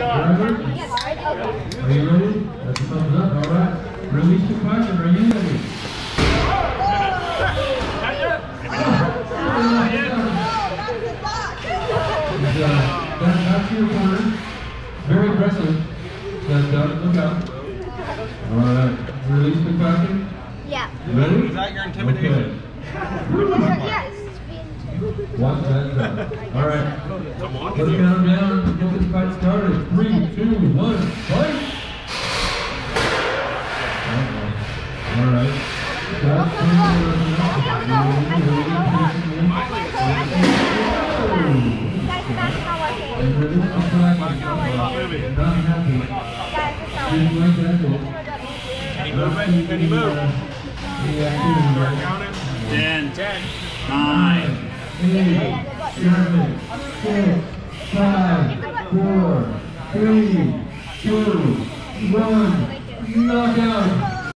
Are you ready? That's a thumbs up. All right. Release your Quackin. Are you ready? That's your corner. Very aggressive. Look out. All right. Release the Quackin. Yeah. Ready? Is that your intimidation? Okay. Yes. Watch that down. All right. Let's count down to get this fight started. 3, 2, 1, fight! All right. Can you move? 10, 9, 8, 7, 6, 5, 4, 3, 2, 1, knockout!